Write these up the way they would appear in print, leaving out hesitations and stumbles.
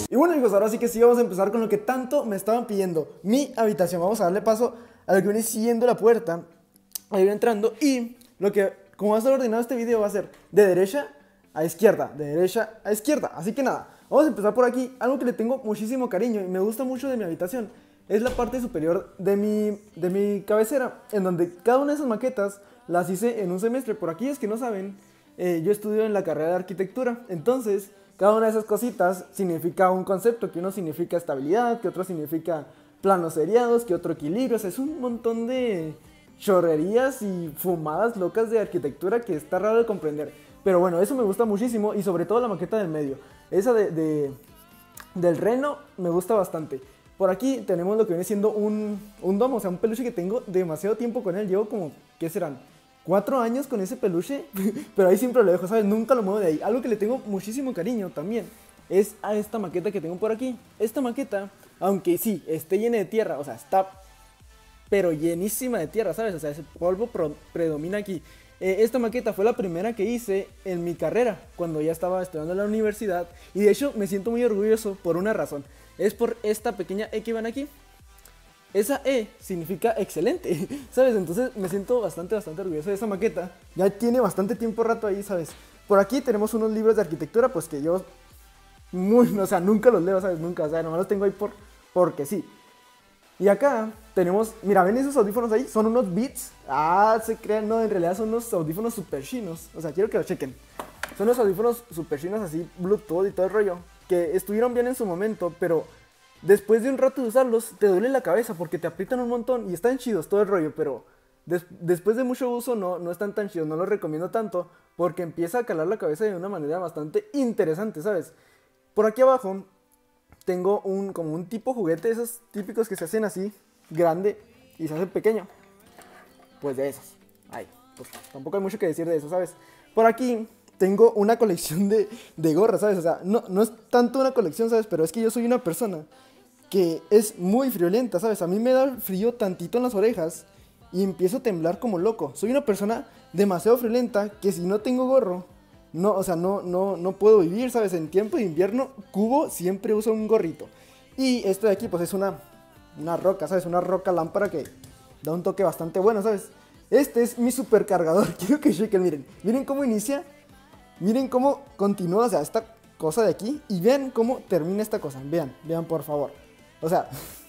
Y bueno amigos, ahora sí que sí vamos a empezar con lo que tanto me estaban pidiendo, mi habitación. Vamos a darle paso a lo que viene siendo la puerta. Ahí voy entrando y como va a estar ordenado este video va a ser de derecha a izquierda, de derecha a izquierda. Así que nada, vamos a empezar por aquí. Algo que le tengo muchísimo cariño y me gusta mucho de mi habitación es la parte superior de mi cabecera, en donde cada una de esas maquetas las hice en un semestre. Por aquellos que no saben, yo estudio en la carrera de arquitectura, entonces cada una de esas cositas significa un concepto, que uno significa estabilidad, que otro significa planos seriados, que otro equilibrio. O sea, es un montón de chorrerías y fumadas locas de arquitectura que está raro de comprender. Pero bueno, eso me gusta muchísimo y sobre todo la maqueta del medio. Esa del reno me gusta bastante. Por aquí tenemos lo que viene siendo un domo, o sea, un peluche que tengo demasiado tiempo con él. Llevo como, ¿qué serán? 4 años con ese peluche, pero ahí siempre lo dejo, ¿sabes? Nunca lo muevo de ahí. Algo que le tengo muchísimo cariño también es a esta maqueta que tengo por aquí. Esta maqueta, aunque sí, esté llena de tierra, o sea, está pero llenísima de tierra, ¿sabes? O sea, ese polvo predomina aquí. Esta maqueta fue la primera que hice en mi carrera, cuando ya estaba estudiando en la universidad. Y de hecho me siento muy orgulloso por una razón. Es por esta pequeña E que van aquí. Esa E significa excelente, ¿sabes? Entonces me siento bastante orgulloso de esa maqueta. Ya tiene bastante tiempo rato ahí, ¿sabes? Por aquí tenemos unos libros de arquitectura, pues que yo o sea, nunca los leo, ¿sabes? Nunca, o sea, nomás los tengo ahí porque sí. Y acá tenemos, mira, ¿ven esos audífonos ahí? Son unos Beats. Ah, se crean, no, en realidad son unos audífonos super chinos. O sea, quiero que lo chequen. Son unos audífonos super chinos así, Bluetooth y todo el rollo, que estuvieron bien en su momento, pero después de un rato de usarlos, te duele la cabeza porque te aprietan un montón y están chidos todo el rollo, pero después de mucho uso no están tan chidos, no los recomiendo tanto porque empieza a calar la cabeza de una manera bastante interesante, ¿sabes? Por aquí abajo tengo como un tipo juguete, esos típicos que se hacen así, grande y se hace pequeño. Pues de esos. Ay, pues tampoco hay mucho que decir de eso, ¿sabes? Por aquí tengo una colección de gorras, ¿sabes? O sea, no es tanto una colección, ¿sabes? Pero es que yo soy una persona que es muy friolenta, ¿sabes? A mí me da frío tantito en las orejas y empiezo a temblar como loco. Soy una persona demasiado friolenta que si no tengo gorro, no, o sea, no puedo vivir, ¿sabes? En tiempo de invierno, Cubo siempre usa un gorrito. Y esto de aquí, pues es una roca, ¿sabes? Una roca lámpara que da un toque bastante bueno, ¿sabes? Este es mi supercargador. Quiero que chequen, miren. Miren cómo inicia. Miren cómo continúa, o sea, esta cosa de aquí. Y vean cómo termina esta cosa. Vean por favor. O sea,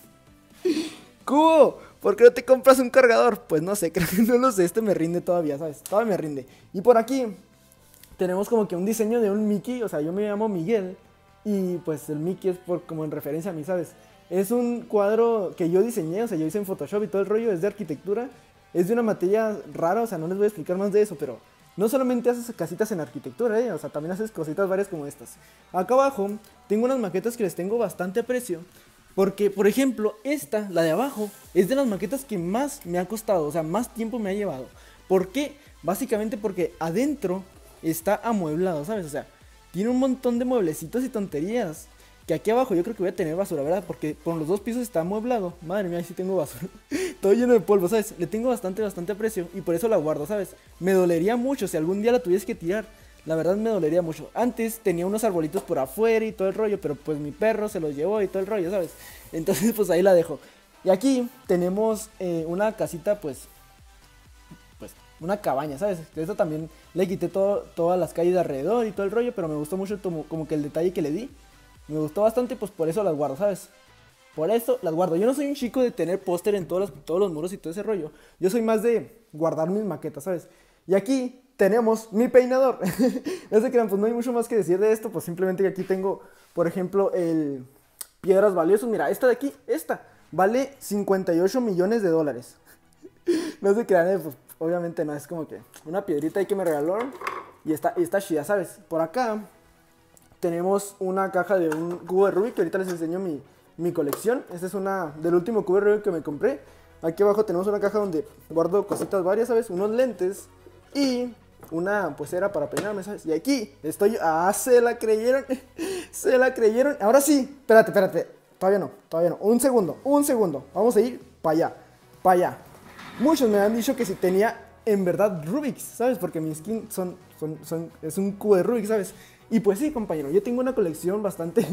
Cubo, ¿por qué no te compras un cargador? Pues no sé, creo que no lo sé. Este me rinde todavía, ¿sabes? Todavía me rinde. Y por aquí tenemos como que un diseño de un Mickey. O sea, yo me llamo Miguel y pues el Mickey es como en referencia a mí, ¿sabes? Es un cuadro que yo diseñé, o sea, yo hice en Photoshop y todo el rollo. Es de arquitectura, es de una materia rara, o sea, no les voy a explicar más de eso, pero no solamente haces casitas en arquitectura, o sea, también haces cositas varias como estas. Acá abajo tengo unas maquetas que les tengo bastante aprecio, porque, por ejemplo, esta, la de abajo, es de las maquetas que más me ha costado, o sea, más tiempo me ha llevado. ¿Por qué? Básicamente porque adentro está amueblado, ¿sabes? O sea, tiene un montón de mueblecitos y tonterías. Que aquí abajo yo creo que voy a tener basura, ¿verdad? Porque por los 2 pisos está amueblado. Madre mía, ahí sí tengo basura. Todo lleno de polvo, ¿sabes? Le tengo bastante aprecio y por eso la guardo, ¿sabes? Me dolería mucho si algún día la tuviese que tirar. La verdad me dolería mucho. Antes tenía unos arbolitos por afuera y todo el rollo, pero pues mi perro se los llevó y todo el rollo, ¿sabes? Entonces pues ahí la dejo. Y aquí tenemos una casita, pues una cabaña, ¿sabes? Esto también le quité todas las calles de alrededor y todo el rollo, pero me gustó mucho como que el detalle que le di. Me gustó bastante, pues por eso las guardo, ¿sabes? Por eso las guardo. Yo no soy un chico de tener póster en todos los muros y todo ese rollo. Yo soy más de guardar mis maquetas, ¿sabes? Y aquí tenemos mi peinador. No se crean, pues no hay mucho más que decir de esto. Pues simplemente que aquí tengo, por ejemplo, el piedras valiosas. Mira, esta de aquí, esta, vale 58 millones de dólares. No se crean, pues obviamente no, es como que una piedrita ahí que me regalaron. Y está chida, ¿sabes? Por acá tenemos una caja de un cubo de Rubik, que ahorita les enseño mi colección. Esta es una del último cubo de Rubik que me compré. Aquí abajo tenemos una caja donde guardo cositas varias, ¿sabes? Unos lentes y una pulsera para peinarme, ¿sabes? Y aquí estoy... ¡Ah, se la creyeron! ¡Se la creyeron! Ahora sí, espérate. Todavía no. Un segundo. Vamos a ir para allá. Muchos me han dicho que si tenía en verdad Rubik's, ¿sabes? Porque mi skin es un cubo de Rubik, ¿sabes? Y pues sí, compañero, yo tengo una colección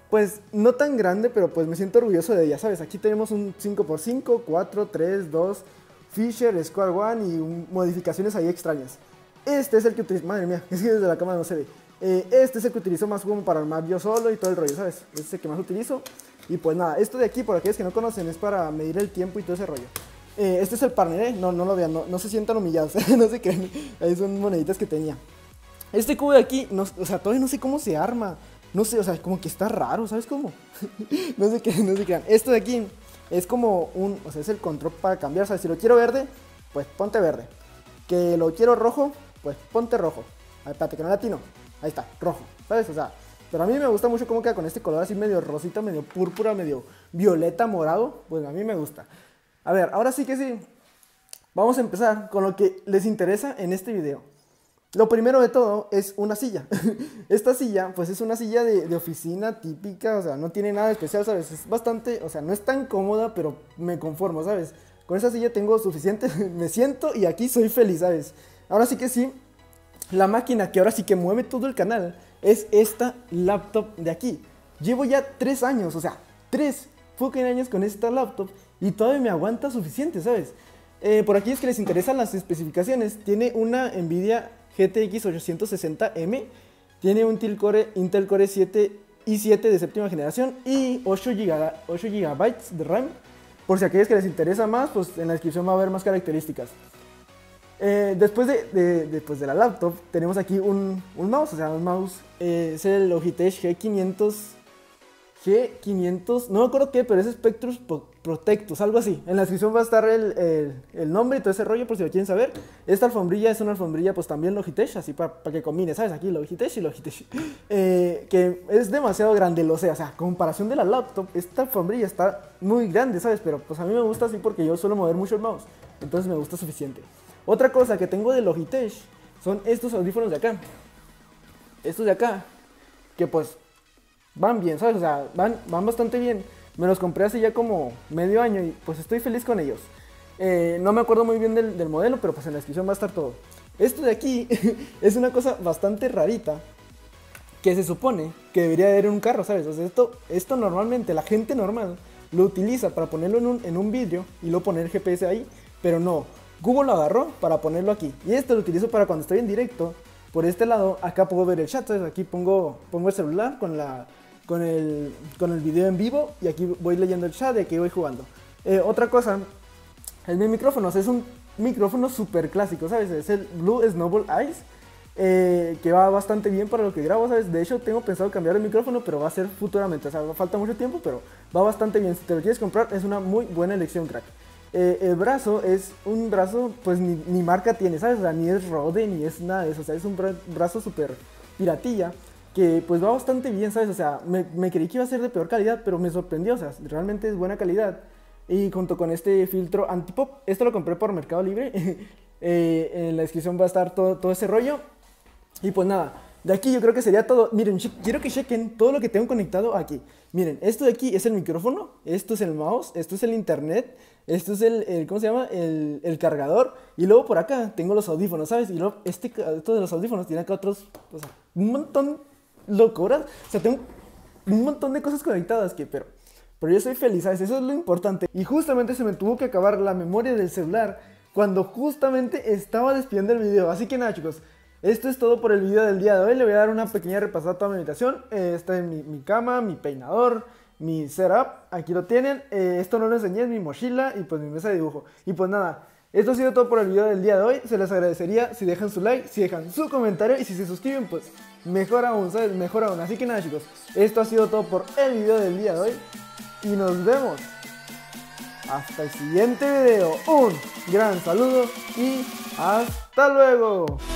pues no tan grande, pero pues me siento orgulloso de ella, ¿sabes? Aquí tenemos un 5x5, 4, 3, 2, Fisher, Square One y modificaciones ahí extrañas. Este es el que utilizo, madre mía, es que desde la cámara no se ve. Este es el que utilizo más como para armar yo solo y todo el rollo, ¿sabes? Este es el que más utilizo. Y pues nada, esto de aquí, por aquellos que no conocen, es para medir el tiempo y todo ese rollo. Este es el partner, no lo vean, no se sientan humillados, no se crean, ahí son moneditas que tenía. Este cubo de aquí, no, o sea, todavía no sé cómo se arma, no sé, o sea, como que está raro, ¿sabes cómo? No se crean. Esto de aquí es como o sea, es el control para cambiar, o sea, si lo quiero verde, pues ponte verde. Que lo quiero rojo, pues ponte rojo. Ay, espérate, que no latino. Ahí está, rojo, ¿sabes? O sea, pero a mí me gusta mucho cómo queda con este color así medio rosita, medio púrpura, medio violeta, morado. Pues a mí me gusta. A ver, ahora sí que sí. Vamos a empezar con lo que les interesa en este video. Lo primero de todo es una silla. Esta silla, pues es una silla de oficina típica, o sea, no tiene nada especial, ¿sabes? Es bastante, o sea, no es tan cómoda, pero me conformo, ¿sabes? Con esa silla tengo suficiente, me siento y aquí soy feliz, ¿sabes? Ahora sí que sí, la máquina que ahora sí que mueve todo el canal es esta laptop de aquí. Llevo ya 3 años, o sea, 3 fucking años con esta laptop y todavía me aguanta suficiente, ¿sabes? Por aquí es que les interesan las especificaciones. Tiene una Nvidia GTX 860M, tiene un Intel Core 7 i7 de séptima generación y 8 GB de RAM. Por si a aquellos que les interesa más, pues en la descripción va a haber más características. Después de la laptop, tenemos aquí un mouse, o sea, un mouse, es el Logitech G500, no me acuerdo qué, pero es Spectrus Protectus, algo así. En la descripción va a estar el nombre y todo ese rollo por si lo quieren saber. Esta alfombrilla es una alfombrilla pues también Logitech, así para que combine, ¿sabes? Aquí Logitech y Logitech. Que es demasiado grande, lo sé, o sea, comparación de la laptop, esta alfombrilla está muy grande, ¿sabes? Pero pues a mí me gusta así porque yo suelo mover mucho el mouse, entonces me gusta suficiente. Otra cosa que tengo de Logitech son estos audífonos de acá. Estos de acá, que pues van bien, ¿sabes? O sea, van bastante bien. Me los compré hace ya como medio año y pues estoy feliz con ellos. No me acuerdo muy bien del modelo, pero pues en la descripción va a estar todo. Esto de aquí es una cosa bastante rarita que se supone que debería haber en un carro, ¿sabes? O sea, esto normalmente la gente normal lo utiliza para ponerlo en un vidrio y luego poner el GPS ahí, pero no. Google lo agarró para ponerlo aquí. Y esto lo utilizo para cuando estoy en directo. Por este lado, acá puedo ver el chat, ¿sabes? Aquí pongo el celular con el video en vivo y aquí voy leyendo el chat y aquí voy jugando. Otra cosa, es mi micrófono, o sea, es un micrófono súper clásico, ¿sabes? Es el Blue Snowball Ice, que va bastante bien para lo que grabo, ¿sabes? De hecho, tengo pensado cambiar el micrófono, pero va a ser futuramente, o sea, falta mucho tiempo, pero va bastante bien. Si te lo quieres comprar, es una muy buena elección, crack. El brazo es un brazo, pues ni marca tiene, ¿sabes? O sea, ni es Rode, ni es nada de eso, o sea, es un brazo súper piratilla, que pues va bastante bien, ¿sabes? O sea, me creí que iba a ser de peor calidad, pero me sorprendió, o sea, realmente es buena calidad. Y junto con este filtro antipop, esto lo compré por Mercado Libre, en la descripción va a estar todo ese rollo. Y pues nada, de aquí yo creo que sería todo. Miren, quiero que chequen todo lo que tengo conectado aquí. Miren, esto de aquí es el micrófono, esto es el mouse, esto es el internet, esto es ¿cómo se llama? El cargador. Y luego por acá tengo los audífonos, ¿sabes? Y luego esto de los audífonos tiene acá otros, o sea, un montón locuras. O sea, tengo un montón de cosas conectadas pero yo soy feliz, ¿sabes? Eso es lo importante. Y justamente se me tuvo que acabar la memoria del celular cuando justamente estaba despidiendo el video. Así que nada, chicos, esto es todo por el video del día de hoy. Le voy a dar una pequeña repasada a toda mi habitación. Esta es mi cama, mi peinador, mi setup. Aquí lo tienen. Esto no lo enseñé, es mi mochila y pues mi mesa de dibujo. Y pues nada, esto ha sido todo por el video del día de hoy. Se les agradecería si dejan su like, si dejan su comentario y si se suscriben, pues mejor aún, ¿sabes? Mejor aún. Así que nada, chicos, esto ha sido todo por el video del día de hoy. Y nos vemos hasta el siguiente video. Un gran saludo y hasta luego.